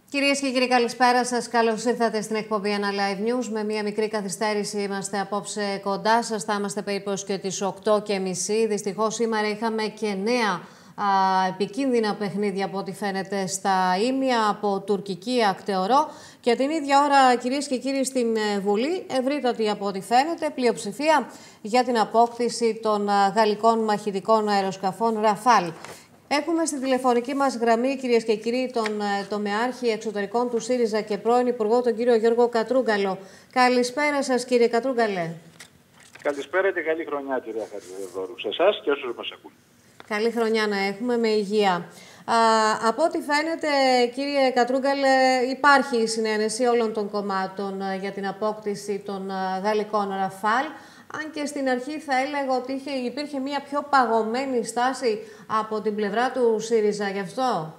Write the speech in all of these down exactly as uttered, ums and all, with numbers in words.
Κυρίες και κύριοι, καλησπέρα σας. Καλώς ήρθατε στην εκπομπή Ένα Live News. Με μία μικρή καθυστέρηση είμαστε απόψε κοντά σας. Θα είμαστε περίπου και τις οκτώ και μισή. Δυστυχώς σήμερα είχαμε και νέα α, επικίνδυνα παιχνίδια από ό,τι φαίνεται στα ίμια από τουρκική ακτεωρό. Και την ίδια ώρα, κυρίες και κύριοι, στην Βουλή ευρύτατη από ό,τι φαίνεται πλειοψηφία για την απόκτηση των γαλλικών μαχητικών αεροσκαφών Ραφάλ. Έχουμε στην τηλεφωνική μας γραμμή, κυρίες και κύριοι, τον τομεάρχη εξωτερικών του ΣΥΡΙΖΑ και πρώην Υπουργό, τον κύριο Γιώργο Κατρούγκαλο. Καλησπέρα σας, κύριε Κατρούγκαλε. Καλησπέρα και καλή χρονιά, κυρία Χατζηδεδόρου, σε εσάς και όσους μας ακούν. Καλή χρονιά να έχουμε, με υγεία. Α, από ό,τι φαίνεται, κύριε Κατρούγκαλε, υπάρχει συνένεση όλων των κομμάτων για την απόκτηση των γαλλικών Ραφάλ. Αν και στην αρχή θα έλεγα ότι είχε, υπήρχε μια πιο παγωμένη στάση από την πλευρά του ΣΥΡΙΖΑ γι' αυτό.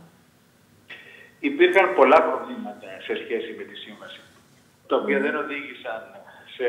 Υπήρχαν πολλά προβλήματα σε σχέση με τη σύμβαση, τα οποία mm. δεν οδήγησαν σε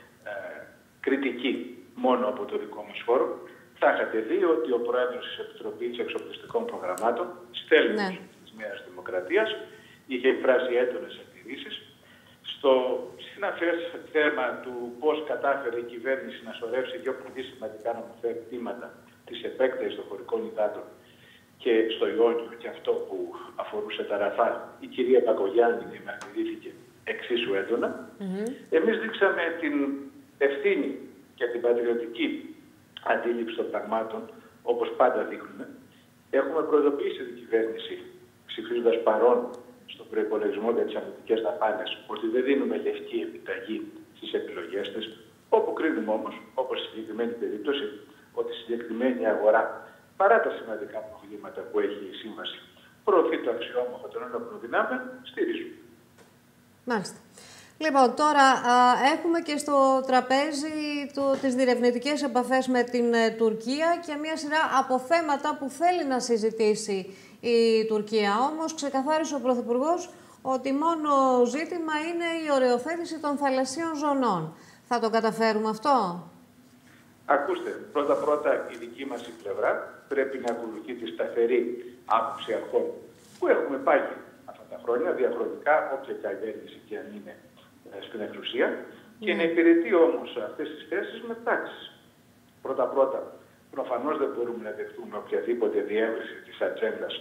ε, κριτική μόνο από το δικό μας χώρο. Θα είχατε δει ότι ο πρόεδρος της Επιτροπής Εξοπλιστικών Προγραμμάτων, στέλνος ναι. της Νέας Δημοκρατίας, είχε εκφράσει έντονες αντιρρήσεις στο συναφές θέμα του πώς κατάφερε η κυβέρνηση να σωρεύσει δύο πολύ σημαντικά νομοθετήματα της επέκτασης των χωρικών υδάτων και στο Ιόνιο, και αυτό που αφορούσε τα Ραφάλ. Η κυρία Μπακογιάννη διαμαρτυρήθηκε εξίσου έντονα. Mm-hmm. Εμείς δείξαμε την ευθύνη και την πατριωτική αντίληψη των πραγμάτων, όπως πάντα δείχνουμε. Έχουμε προειδοποιήσει την κυβέρνηση, ψηφίζοντας παρόν στον προϋπολογισμό για τις αμυντικές δαπάνες, ότι δεν δίνουμε λευκή επιταγή στις επιλογές της, όπου κρίνουμε όμως, όπως στη συγκεκριμένη περίπτωση, ότι η συγκεκριμένη αγορά, παρά τα σημαντικά προβλήματα που έχει η σύμβαση, προωθεί το αξιόμαχο των ένοπλων δυνάμεων, στηρίζουμε. Μάλιστα. Λοιπόν, τώρα α, έχουμε και στο τραπέζι το, τις διερευνητικές επαφές με την ε, Τουρκία και μια σειρά από θέματα που θέλει να συζητήσει η Τουρκία. Όμως ξεκαθάρισε ο Πρωθυπουργός ότι μόνο ζήτημα είναι η οριοθέτηση των θαλασσίων ζωνών. Θα το καταφέρουμε αυτό? Ακούστε, πρώτα-πρώτα η δική μας η πλευρά πρέπει να ακολουθεί τη σταθερή άποψη αρχών που έχουμε πάγει αυτά τα χρόνια, διαχρονικά, όποια κυβέρνηση και αν είναι στην εξουσία, mm. και να υπηρετεί όμως αυτές τις θέσεις με πράξεις. Πρώτα-πρώτα, προφανώς δεν μπορούμε να δεχτούμε οποιαδήποτε διεύρυνση της ατζέντας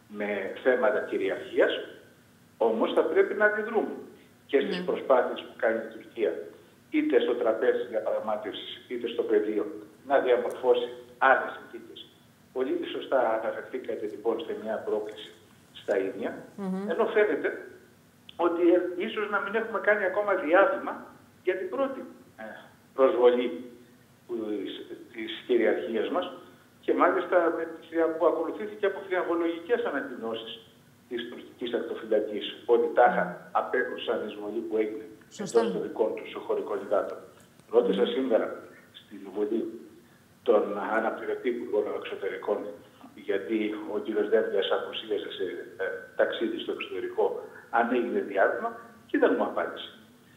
με θέματα κυριαρχίας, όμως θα πρέπει να αντιδρούμε και στις mm. προσπάθειες που κάνει η Τουρκία, είτε στο τραπέζι διαπραγμάτευσης, είτε στο πεδίο, να διαμορφώσει άλλες συνθήκες. Πολύ σωστά αναφερθήκατε λοιπόν σε μια πρόκληση στα ίδια, mm-hmm. ενώ φαίνεται ότι ε, ίσως να μην έχουμε κάνει ακόμα διάβημα για την πρώτη ε, προσβολή της, της κυριαρχίας μας, και μάλιστα με, που ακολουθήθηκε από θριαμβολογικές ανακοινώσεις της τουρκικής ακτοφυλακής, ότι τάχα απέκρουσαν η εισβολή που έγινε εντός των δικών τους χωρικών υδάτων. Ρώτησα mm. σήμερα στην Βουλή τον αναπληρωτή Υπουργό Εξωτερικών, γιατί ο κ. Δένδιας αποσύγεται σε ε, ταξίδι στο εξωτερικό, αν έγινε διάβημα, και δεν μου απάντησε.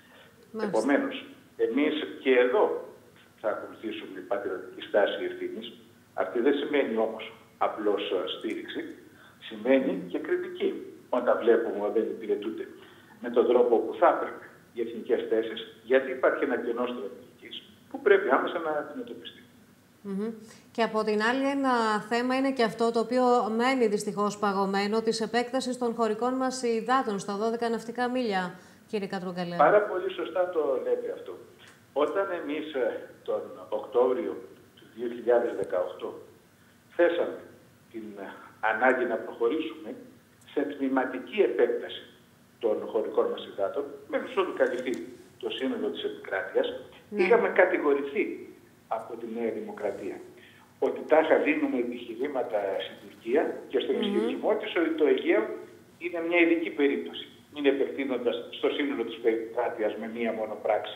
Επομένως, εμείς και εδώ θα ακολουθήσουμε η πατριωτική στάση ευθύνης. Αυτή δεν σημαίνει όμως απλώς στήριξη, σημαίνει και κριτική, όταν βλέπουμε ότι δεν υπηρετούνται με τον τρόπο που θα έπρεπε οι εθνικές θέσεις, γιατί υπάρχει ένα κενό στρατηγικής που πρέπει άμεσα να αντιμετωπιστεί. Mm-hmm. Και από την άλλη, ένα θέμα είναι και αυτό το οποίο μένει δυστυχώς παγωμένο, της επέκτασης των χωρικών μας υδάτων στα δώδεκα ναυτικά μίλια, κύριε Κατρούγκαλε. Πάρα πολύ σωστά το λέτε αυτό. Όταν εμείς τον Οκτώβριο του δύο χιλιάδες δεκαοκτώ θέσαμε την ανάγκη να προχωρήσουμε σε τμηματική επέκταση των χωρικών μας υδάτων, μέχρι ότου καλυφθεί το σύνολο της επικράτειας, ναι. είχαμε κατηγορηθεί από τη Νέα Δημοκρατία ότι τάχα δίνουμε επιχειρήματα στην Τουρκία και στον mm-hmm. ισχυρισμό της ότι το Αιγαίο είναι μια ειδική περίπτωση. Μην επεκτείνοντας στο σύνολο της επικράτειας με μία μόνο πράξη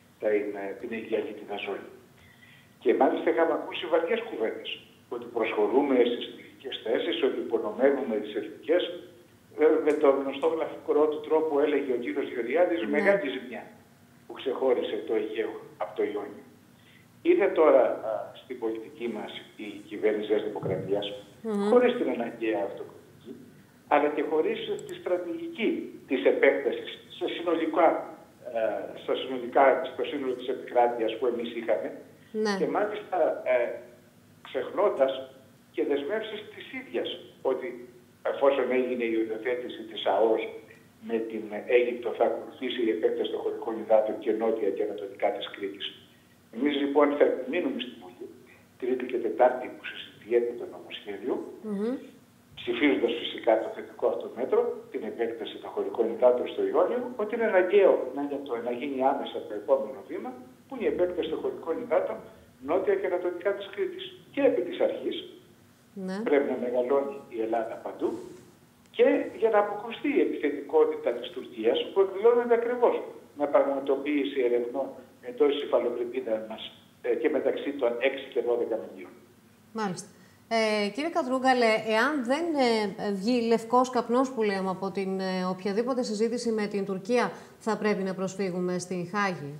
την Αιγαιαλίτιδα ζώνη. Και μάλιστα είχαμε ακούσει βαριές κουβέντες ότι προσχωρούμε στις εθνικές θέσεις, ότι υπονομεύουμε τις εθνικές. Με το γνωστό γραφικό του τρόπο έλεγε ο κύριος Γεωργιάδης mm-hmm. μεγάλη ζημιά που ξεχώρισε το Αιγαίο από το Ιόνιο. Ήρθε τώρα α, στην πολιτική μας η κυβέρνηση της Δημοκρατίας, mm-hmm. χωρίς την αναγκαία αυτοκριτική, αλλά και χωρίς τη στρατηγική της επέκτασης σε συνολικά, ε, στα συνολικά, στο σύνολο της επικράτειας που εμείς είχαμε, ναι. και μάλιστα ε, ξεχνώντας και δεσμεύσεις της ίδιας, ότι εφόσον έγινε η οριοθέτηση της ΑΟΣ με την Αίγυπτο, θα ακολουθήσει η επέκταση των χωρικών υδάτων και νότια και ανατολικά της Κρήτης. Εμείς λοιπόν θα μείνουμε στη Βουλή, Τρίτη και Τετάρτη που συζητιέται το νομοσχέδιο, mm-hmm. ψηφίζοντας φυσικά το θετικό αυτό μέτρο, την επέκταση των χωρικών υδάτων στο Ιόνιο, ότι είναι αναγκαίο να, να γίνει άμεσα το επόμενο βήμα, που είναι η επέκταση των χωρικών υδάτων νότια και ανατολικά της Κρήτης. Και επί της αρχής, ναι. πρέπει να μεγαλώνει η Ελλάδα παντού, και για να αποκρουστεί η επιθετικότητα της Τουρκίας, που εκδηλώνεται ακριβώς με πραγματοποίηση ερευνών εντός της υφαλοκρηπίδας μας ε, και μεταξύ των έξι και δώδεκα μηνύων. Μάλιστα. Ε, κύριε Κατρούγκαλε, εάν δεν ε, βγει λευκός καπνός που λέμε από την ε, οποιαδήποτε συζήτηση με την Τουρκία, θα πρέπει να προσφύγουμε στη Χάγη?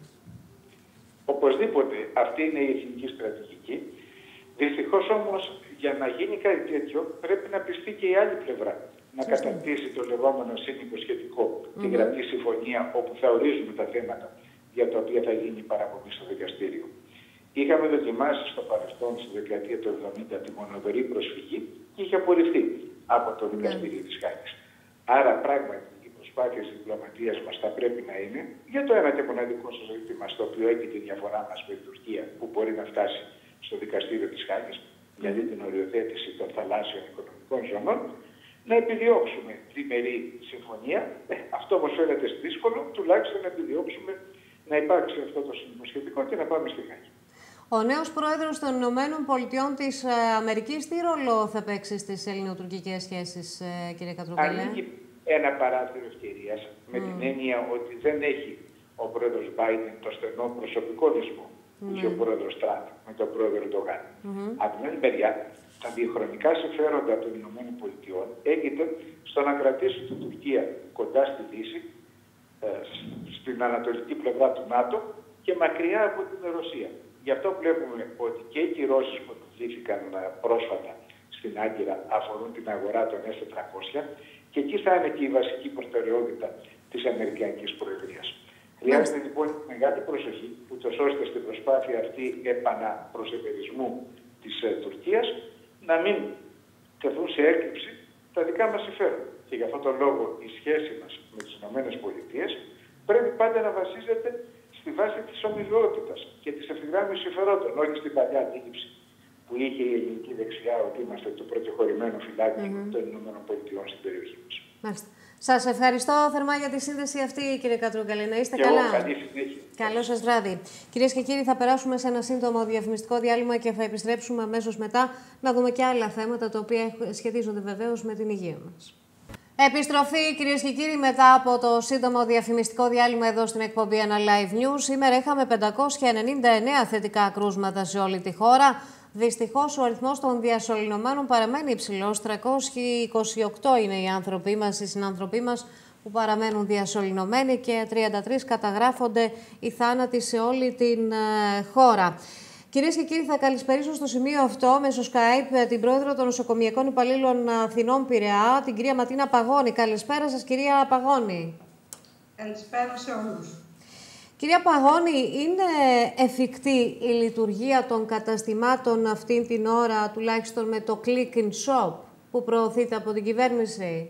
Οπωσδήποτε αυτή είναι η εθνική στρατηγική. Δυστυχώς όμως, για να γίνει κάτι τέτοιο, πρέπει να πιστεί και η άλλη πλευρά. Να κατακτήσει το λεγόμενο συνυποσχετικό, mm-hmm. τη γραπτή συμφωνία, όπου θα ορίζουμε τα θέματα για τα οποία θα γίνει η παραπομπή στο δικαστήριο. Είχαμε δοκιμάσει στο παρελθόν, στη δεκαετία του εβδομήντα, τη μονοδορή προσφυγή και είχε απορριφθεί από το δικαστήριο mm-hmm. της Χάγης. Άρα, πράγματι, οι προσπάθειες της διπλωματίας μας θα πρέπει να είναι για το ένα και μοναδικό ζήτημα, στο οποίο έχει τη διαφορά μας με την Τουρκία, που μπορεί να φτάσει στο δικαστήριο της Χάγης, mm-hmm. δηλαδή την οριοθέτηση των θαλάσσιων οικονομικών ζωνών, να επιδιώξουμε τριμερή συμφωνία. Ε, αυτό όμως φαίνεται δύσκολο, τουλάχιστον να επιδιώξουμε να υπάρξει αυτό το συνυποσχετικό και να πάμε στη Χάγη. Ο νέος πρόεδρος των Ηνωμένων Πολιτειών της Αμερικής, τι ρόλο θα παίξει στις ελληνοτουρκικές σχέσεις, κύριε Κατρούγκαλε? Ανοίγει ένα παράθυρο ευκαιρίας, με mm. την έννοια ότι δεν έχει ο πρόεδρος Biden το στενό προσωπικό δεσμό που mm. είχε ο πρόεδρος Τραμπ με τον πρόεδρο Ερντογάν. Mm-hmm. Από την άλλη μεριά, τα διαχρονικά συμφέροντα των Ηνωμένων Πολιτειών έγινε στο να κρατήσει την Τουρκία κοντά στη Δύση, ε, στην ανατολική πλευρά του ΝΑΤΟ και μακριά από την Ρωσία. Γι' αυτό βλέπουμε ότι και οι κυρώσεις που επιβλήθηκαν πρόσφατα στην Άγκυρα αφορούν την αγορά των ες τετρακόσια και εκεί θα είναι και η βασική προτεραιότητα της Αμερικανικής Προεδρίας. Χρειάζεται λοιπόν μεγάλη προσοχή, ούτως ώστε στην προσπάθεια αυτή επαναπροσεπερισμού της ε, Τουρκίας να μην τεθούν σε έκλειψη τα δικά μας συμφέροντα. Και γι' αυτόν τον λόγο η σχέση μας με τις ΗΠΑ πρέπει πάντα να βασίζεται στη βάση της ομοιότητας και της ευθυγράμμισης συμφερόντων, όχι στην παλιά αντίληψη που είχε η ελληνική δεξιά ότι είμαστε το πρωτοχωρημένο φυλάκι mm-hmm. των ΗΠΑ στην περιοχή μας. Μάλιστα. Σας ευχαριστώ θερμά για τη σύνδεση αυτή, κύριε Κατρούγκαλε. Να είστε και καλά. Εγώ, καλή συνέχεια. Καλό σας βράδυ. Κυρίες και κύριοι, θα περάσουμε σε ένα σύντομο διαφημιστικό διάλειμμα και θα επιστρέψουμε αμέσως μετά να δούμε και άλλα θέματα τα οποία σχετίζονται βεβαίως με την υγεία μας. Επιστροφή, κυρίες και κύριοι, μετά από το σύντομο διαφημιστικό διάλειμμα εδώ στην εκπομπή Ένα Live News. Σήμερα είχαμε πεντακόσια ενενήντα εννέα θετικά κρούσματα σε όλη τη χώρα. Δυστυχώς, ο αριθμός των διασωληνωμένων παραμένει υψηλός. τριακόσιοι είκοσι οκτώ είναι οι άνθρωποι μας, οι συνάνθρωποι μας που παραμένουν διασωληνωμένοι και τριάντα τρεις καταγράφονται οι θάνατοι σε όλη την ε, χώρα. Κυρίες και κύριοι, θα καλησπερίσω στο σημείο αυτό μέσω Skype την πρόεδρο των νοσοκομειακών υπαλλήλων Αθηνών Πειραιά, την κυρία Ματίνα Παγώνη. Καλησπέρα σας, κυρία Παγώνη. Καλησπέρα σε όλους. Κυρία Παγώνη, είναι εφικτή η λειτουργία των καταστημάτων αυτή την ώρα, τουλάχιστον με το click in shop που προωθείται από την κυβέρνηση?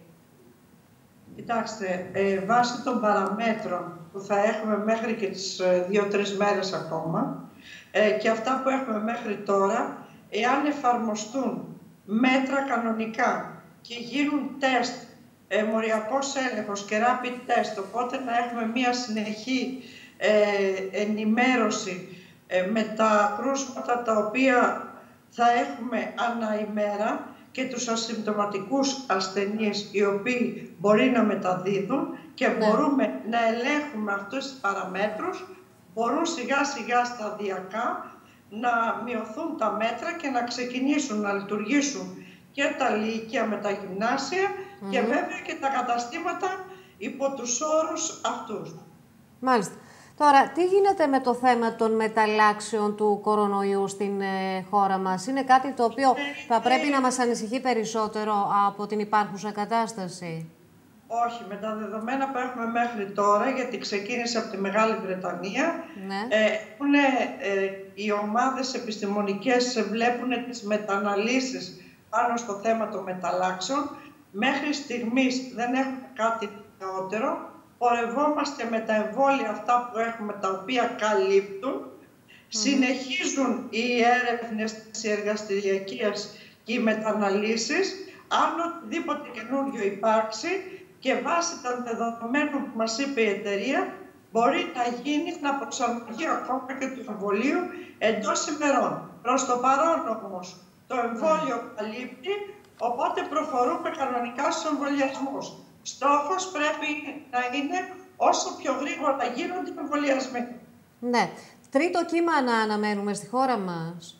Κοιτάξτε, ε, βάσει των παραμέτρων που θα έχουμε μέχρι και τις δύο-τρεις μέρες ακόμα ε, και αυτά που έχουμε μέχρι τώρα, εάν εφαρμοστούν μέτρα κανονικά και γίνουν τεστ, ε, μοριακός έλεγχος και rapid test, οπότε να έχουμε μία συνεχή ε, ενημέρωση ε, με τα κρούσματα τα οποία θα έχουμε ανά ημέρα και τους ασυμπτωματικούς ασθενείς οι οποίοι μπορεί να μεταδίδουν και ναι. μπορούμε να ελέγχουμε αυτούς τους παραμέτρους, μπορούν σιγά σιγά σταδιακά να μειωθούν τα μέτρα και να ξεκινήσουν να λειτουργήσουν και τα λύκεια με τα γυμνάσια mm-hmm. και βέβαια και τα καταστήματα υπό τους όρους αυτούς. Μάλιστα. Τώρα, τι γίνεται με το θέμα των μεταλλάξεων του κορονοϊού στην ε, χώρα μας? Είναι κάτι το οποίο θα πρέπει να μας ανησυχεί περισσότερο από την υπάρχουσα κατάσταση? Όχι, με τα δεδομένα που έχουμε μέχρι τώρα, γιατί ξεκίνησε από τη Μεγάλη Βρετανία, ναι. ε, έχουν, ε, οι ομάδες επιστημονικές βλέπουν τις μεταναλύσεις πάνω στο θέμα των μεταλλάξεων. Μέχρι στιγμής δεν έχουμε κάτι νεότερο. Πορευόμαστε με τα εμβόλια αυτά που έχουμε, τα οποία καλύπτουν. Mm. Συνεχίζουν οι έρευνες της εργαστηριακίας και οι μεταναλύσεις. Αν οτιδήποτε καινούριο υπάρξει και βάσει των δεδομένων που μας είπε η εταιρεία, μπορεί να γίνει να προσαρμογεί ακόμα και του εμβολίου εντός ημερών. Προς το παρόν όμως, το εμβόλιο mm. καλύπτει, οπότε προχωρούμε κανονικά στους εμβολιασμούς. Στόχος πρέπει να είναι όσο πιο γρήγορα γίνονται οι εμβολιασμοί. Ναι. Τρίτο κύμα να αναμένουμε στη χώρα μας.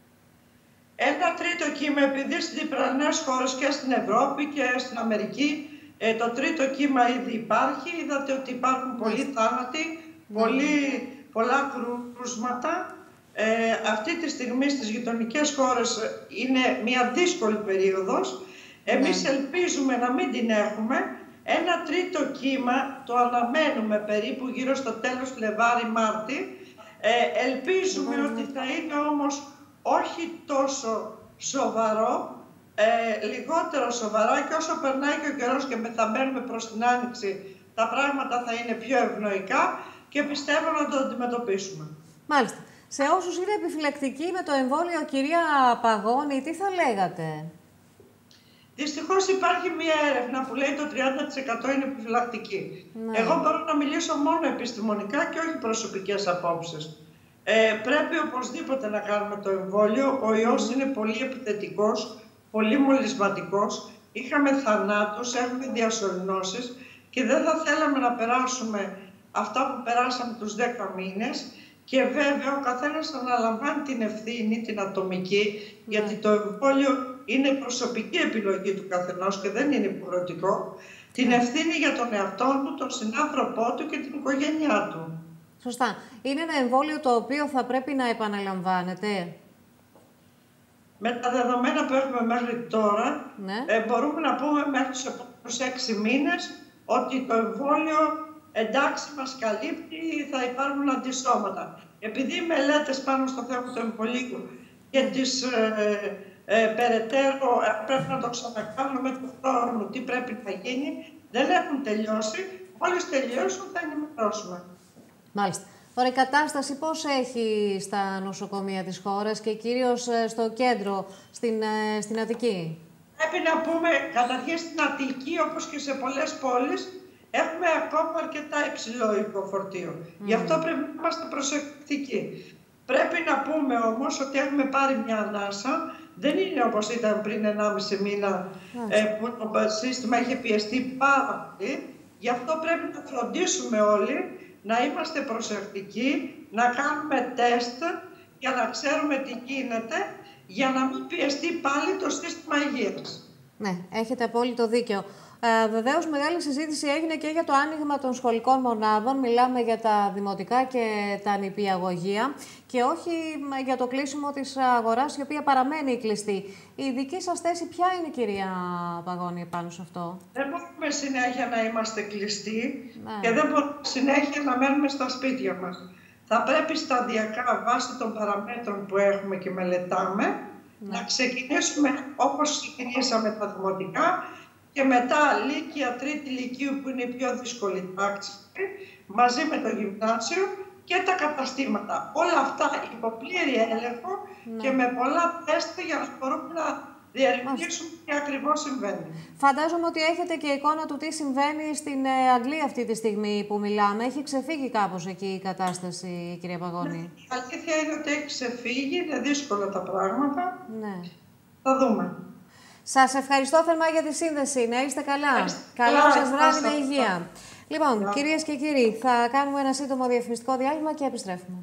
Ένα τρίτο κύμα, επειδή στις διπλανές χώρες και στην Ευρώπη και στην Αμερική, ε, το τρίτο κύμα ήδη υπάρχει. Είδατε ότι υπάρχουν πολλοί θάνατοι, ναι. πολλοί, πολλά κρούσματα. Ε, αυτή τη στιγμή στις γειτονικές χώρες είναι μια δύσκολη περίοδος. Εμείς ναι. ελπίζουμε να μην την έχουμε. Ένα τρίτο κύμα το αναμένουμε περίπου γύρω στο τέλος Φλεβάρι-Μάρτι. Ε, ελπίζουμε ναι. ότι θα είναι όμως όχι τόσο σοβαρό, ε, λιγότερο σοβαρά, και όσο περνάει και ο καιρός και μεθαμένουμε προς την Άνοιξη, τα πράγματα θα είναι πιο ευνοϊκά και πιστεύω να το αντιμετωπίσουμε. Μάλιστα. Σε όσους είναι επιφυλακτικοί με το εμβόλιο, κυρία Παγώνη, τι θα λέγατε? Δυστυχώς υπάρχει μία έρευνα που λέει το τριάντα τοις εκατό είναι επιφυλακτική. Ναι. Εγώ μπορώ να μιλήσω μόνο επιστημονικά και όχι προσωπικές απόψεις. Ε, πρέπει οπωσδήποτε να κάνουμε το εμβόλιο. Ο ιός είναι πολύ επιθετικός, πολύ μολυσματικός. Είχαμε θανάτους, έχουμε διασωληνώσεις και δεν θα θέλαμε να περάσουμε αυτά που περάσαμε τους δέκα μήνες. Και βέβαια ο καθένας αναλαμβάνει την ευθύνη, την ατομική, mm. γιατί το εμβόλιο είναι προσωπική επιλογή του καθενός και δεν είναι υποχρεωτικό. Mm. Την ευθύνη για τον εαυτό του, τον συνάνθρωπό του και την οικογένειά του. Σωστά. Είναι ένα εμβόλιο το οποίο θα πρέπει να επαναλαμβάνεται? Με τα δεδομένα που έχουμε μέχρι τώρα, ναι. ε, μπορούμε να πούμε μέχρι τους επόμενους έξι μήνες ότι το εμβόλιο εντάξει μας καλύπτει, θα υπάρχουν αντισώματα. Επειδή οι μελέτες πάνω στο θέμα του εμβολίου και τις ε, ε, περαιτέρω ε, πρέπει να το ξανακάνουμε του χρόνου, τι πρέπει να γίνει, δεν έχουν τελειώσει. Μόλις τελειώσουν θα ενημερώσουμε. Μάλιστα. Τώρα η κατάσταση πώς έχει στα νοσοκομεία της χώρας και κυρίως στο κέντρο, στην, στην Αττική? Πρέπει να πούμε, καταρχήν στην Αττική, όπως και σε πολλές πόλεις, έχουμε ακόμα αρκετά υψηλό υποφορτίο. Mm. Γι' αυτό πρέπει να είμαστε προσεκτικοί. Πρέπει να πούμε όμως ότι έχουμε πάρει μια ανάσα. Δεν είναι όπως ήταν πριν ενάμιση μήνα mm. ε, που το σύστημα είχε πιεστεί πάρα πολύ. Γι' αυτό πρέπει να φροντίσουμε όλοι να είμαστε προσεκτικοί, να κάνουμε τεστ για να ξέρουμε τι γίνεται, για να μην πιεστεί πάλι το σύστημα υγείας. Ναι, έχετε απόλυτο δίκιο. Ε, βεβαίως, μεγάλη συζήτηση έγινε και για το άνοιγμα των σχολικών μονάδων. Μιλάμε για τα δημοτικά και τα νηπιαγωγεία και όχι για το κλείσιμο της αγοράς, η οποία παραμένει κλειστή. Η δική σας θέση ποια είναι, κυρία Παγώνη, πάνω σε αυτό? Δεν μπορούμε συνέχεια να είμαστε κλειστοί ναι. και δεν μπορούμε συνέχεια να μένουμε στα σπίτια μας. Θα πρέπει σταδιακά, βάσει των παραμέτρων που έχουμε και μελετάμε, ναι. να ξεκινήσουμε όπως ξεκινήσαμε τα δημοτικά, και μετά Λύκεια, Τρίτη Λυκείου που είναι η πιο δύσκολη τάξη, μαζί με το γυμνάσιο και τα καταστήματα. Όλα αυτά υπό πλήρη έλεγχο ναι. και με πολλά τεστ για να μπορούμε να διερευνήσουμε τι ακριβώς συμβαίνει. Φαντάζομαι ότι έχετε και εικόνα του τι συμβαίνει στην Αγγλία αυτή τη στιγμή που μιλάμε. Έχει ξεφύγει κάπως εκεί η κατάσταση, κυρία Παγώνη? Ναι, η αλήθεια είναι ότι έχει ξεφύγει, είναι δύσκολα τα πράγματα. Ναι. Θα δούμε. Σας ευχαριστώ θερμά για τη σύνδεση. Να είστε καλά. Καλό σας βράδυ με υγεία. Λοιπόν, κυρίες και κύριοι, θα κάνουμε ένα σύντομο διαφημιστικό διάλειμμα και επιστρέφουμε.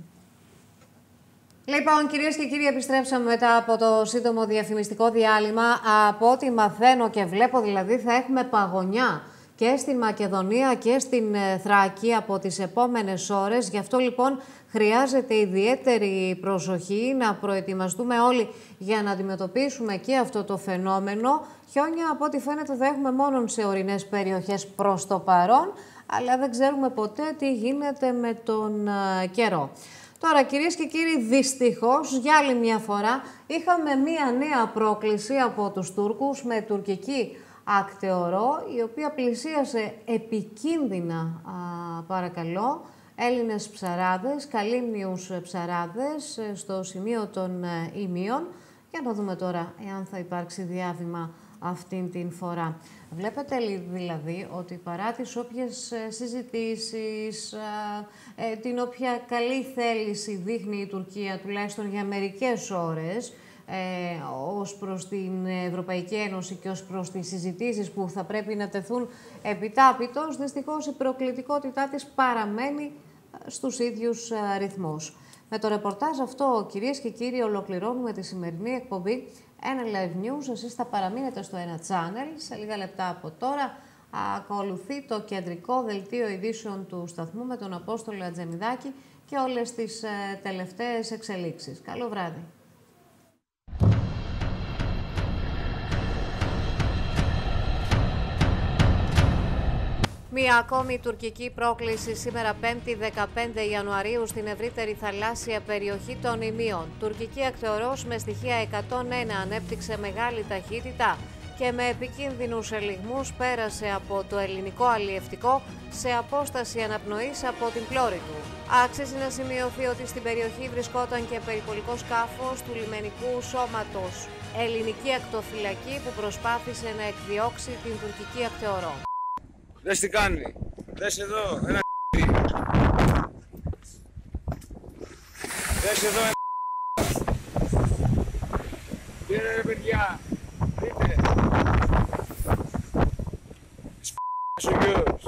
Λοιπόν, κυρίες και κύριοι, επιστρέψαμε μετά από το σύντομο διαφημιστικό διάλειμμα. Από ό,τι μαθαίνω και βλέπω, δηλαδή, θα έχουμε παγωνιά και στην Μακεδονία και στην Θράκη από τις επόμενες ώρες. Γι' αυτό λοιπόν χρειάζεται ιδιαίτερη προσοχή, να προετοιμαστούμε όλοι για να αντιμετωπίσουμε και αυτό το φαινόμενο. Χιόνια από ό,τι φαίνεται θα έχουμε μόνο σε ορεινές περιοχές προς το παρόν, αλλά δεν ξέρουμε ποτέ τι γίνεται με τον uh, καιρό. Τώρα, κυρίες και κύριοι, δυστυχώς για άλλη μια φορά είχαμε μία νέα πρόκληση από τους Τούρκους με τουρκική ακτεωρό, η οποία πλησίασε επικίνδυνα, α, παρακαλώ, Έλληνες ψαράδες, καλύμνιους ψαράδες στο σημείο των Ημίων. Για να δούμε τώρα εάν θα υπάρξει διάβημα αυτήν την φορά. Βλέπετε δηλαδή ότι παρά τις όποιες συζητήσεις, ε, την όποια καλή θέληση δείχνει η Τουρκία, τουλάχιστον για μερικές ώρες, ε, ως προς την Ευρωπαϊκή Ένωση και ως προς τις συζητήσεις που θα πρέπει να τεθούν επιτάπητος, δυστυχώς η προκλητικότητά της παραμένει στους ίδιους ρυθμούς. Με το ρεπορτάζ αυτό, κυρίες και κύριοι, ολοκληρώνουμε τη σημερινή εκπομπή ένα Live News. Εσείς θα παραμείνετε στο ένα Channel. Σε λίγα λεπτά από τώρα ακολουθεί το κεντρικό δελτίο ειδήσεων του σταθμού με τον Απόστολο Ατζεμιδάκη και όλες τις ε, τελευταίες εξελίξεις. Καλό βράδυ. Μία ακόμη τουρκική πρόκληση σήμερα πέμπτη δεκαπέντε Ιανουαρίου στην ευρύτερη θαλάσσια περιοχή των Ημίων. Τουρκική ακτεωρός με στοιχεία εκατόν ένα ανέπτυξε μεγάλη ταχύτητα και με επικίνδυνους ελιγμούς πέρασε από το ελληνικό αλλιευτικό σε απόσταση αναπνοής από την πλώρη του. Άξιζε να σημειωθεί ότι στην περιοχή βρισκόταν και περιπολικό σκάφος του λιμενικού σώματος ελληνική ακτοφυλακή που προσπάθησε να εκδιώξει την τουρκική ακτεωρό. Δες τι κάνει. Δες εδώ ένα Δες εδώ ένα Τι είναι ρε παιδιά. Δείτε. Σπ***ς ο γιος.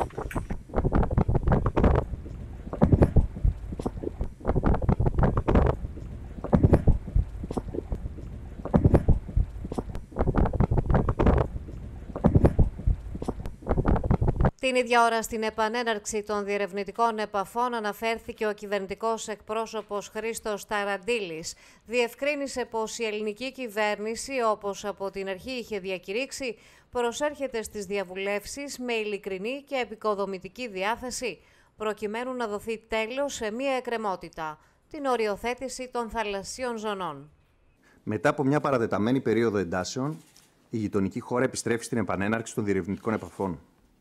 Την ίδια ώρα στην επανέναρξη των διερευνητικών επαφών αναφέρθηκε ο κυβερνητικός εκπρόσωπος Χρήστος Ταραντήλης. Διευκρίνησε πως η ελληνική κυβέρνηση, όπως από την αρχή είχε διακηρύξει, προσέρχεται στις διαβουλεύσεις με ειλικρινή και επικοδομητική διάθεση, προκειμένου να δοθεί τέλος σε μία εκκρεμότητα, την οριοθέτηση των θαλασσίων ζωνών. Μετά από μια παρατεταμένη περίοδο εντάσεων, η γειτονική χώρα επιστρέφει στην επανέναρξη των διερευνητικών επαφών.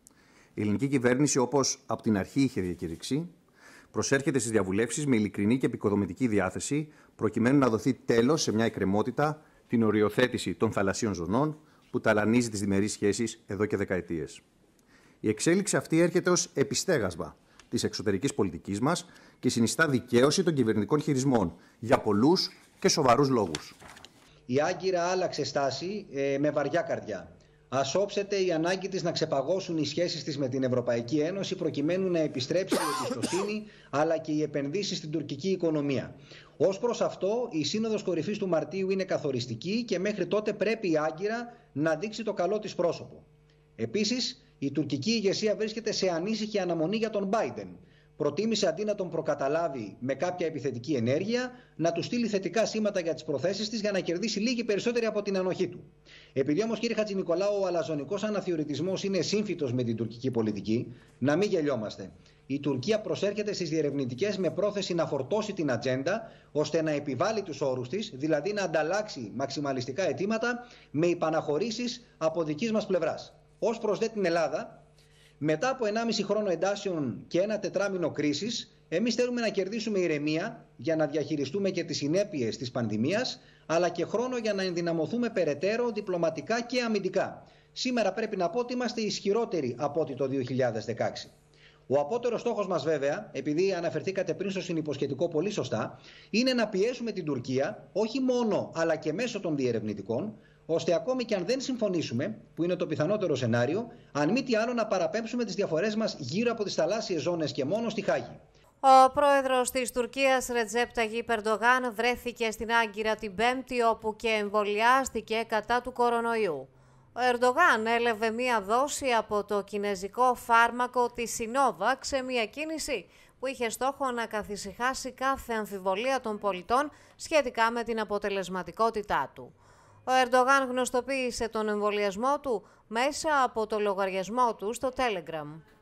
Η ελληνική κυβέρνηση, όπως από την αρχή είχε διακηρύξει, προσέρχεται στις διαβουλεύσεις με ειλικρινή και επικοδομητική διάθεση, προκειμένου να δοθεί τέλος σε μια εκκρεμότητα, την οριοθέτηση των θαλασσίων ζωνών, που ταλανίζει τις διμερείς σχέσεις εδώ και δεκαετίες. Η εξέλιξη αυτή έρχεται ως επιστέγασμα της εξωτερικής πολιτικής μας και συνιστά δικαίωση των κυβερνητικών χειρισμών για πολλούς και σοβαρούς λόγους. Η Άγκυρα άλλαξε στάση ε, με βαριά καρδιά. Ας όψεται η ανάγκη της να ξεπαγώσουν οι σχέσεις της με την Ευρωπαϊκή Ένωση προκειμένου να επιστρέψει η εμπιστοσύνη αλλά και οι επενδύσεις στην τουρκική οικονομία. Ως προς αυτό, η Σύνοδος Κορυφής του Μαρτίου είναι καθοριστική και μέχρι τότε πρέπει η Άγκυρα να δείξει το καλό της πρόσωπο. Επίσης, η τουρκική ηγεσία βρίσκεται σε ανήσυχη αναμονή για τον Biden. Προτίμησε αντί να τον προκαταλάβει με κάποια επιθετική ενέργεια, να του στείλει θετικά σήματα για τις προθέσεις της για να κερδίσει λίγη περισσότερη από την ανοχή του. Επειδή όμως, κύριε Χατζηνικολάου, ο αλαζονικός αναθεωρητισμός είναι σύμφυτος με την τουρκική πολιτική, να μην γελιόμαστε. Η Τουρκία προσέρχεται στις διερευνητικές με πρόθεση να φορτώσει την ατζέντα, ώστε να επιβάλλει τους όρους της, δηλαδή να ανταλλάξει μαξιμαλιστικά αιτήματα με υπαναχωρήσεις από δικής μας πλευράς. Ως προς δε την Ελλάδα, μετά από ενάμιση χρόνο εντάσεων και ένα τετράμινο κρίσης, εμείς θέλουμε να κερδίσουμε ηρεμία για να διαχειριστούμε και τις συνέπειες της πανδημίας, αλλά και χρόνο για να ενδυναμωθούμε περαιτέρω διπλωματικά και αμυντικά. Σήμερα πρέπει να πω ότι είμαστε ισχυρότεροι από ό,τι το δύο χιλιάδες δεκαέξι. Ο απότερος στόχος μας, βέβαια, επειδή αναφερθήκατε πριν στο συνυποσχετικό πολύ σωστά, είναι να πιέσουμε την Τουρκία, όχι μόνο αλλά και μέσω των διερευνητικών, ώστε ακόμη και αν δεν συμφωνήσουμε, που είναι το πιθανότερο σενάριο, αν μη τι άλλο να παραπέμψουμε τις διαφορές μας γύρω από τις θαλάσσιες ζώνες και μόνο στη Χάγη. Ο πρόεδρος της Τουρκίας, Ρετζέπ Ταγίπ Ερντογάν, βρέθηκε στην Άγκυρα την Πέμπτη, όπου και εμβολιάστηκε κατά του κορονοϊού. Ο Ερντογάν έλαβε μία δόση από το κινέζικο φάρμακο της Sinovac σε μία κίνηση που είχε στόχο να καθησυχάσει κάθε αμφιβολία των πολιτών σχετικά με την αποτελεσματικότητά του. Ο Ερντογάν γνωστοποίησε τον εμβολιασμό του μέσα από το λογαριασμό του στο Telegram.